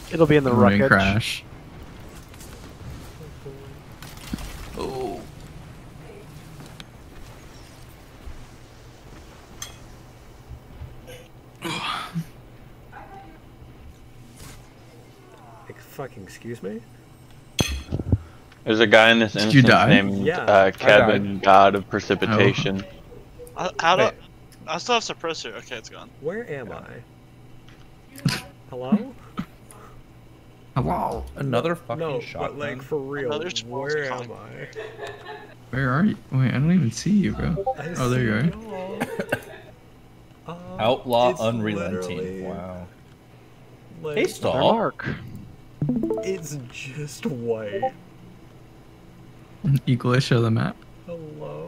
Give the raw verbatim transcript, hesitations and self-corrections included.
It'll be in the Running wreckage. crash. Oh. Fucking excuse me? There's a guy in this Did you instance die? named Yeah, uh, Kevin, God of Precipitation. I, how do Wait. I still have suppressor? Okay, it's gone. Where am I? Hello? Hello. Another fucking No, shotgun. but like for real, Another small where shot. am I? Where are you? Wait, I don't even see you, bro. I Oh, there you see are. y'all. Uh, Outlaw it's unrelenting. literally, Wow. Like, Hey, Their Stall. mark. It's just white. Equally show the map. Hello?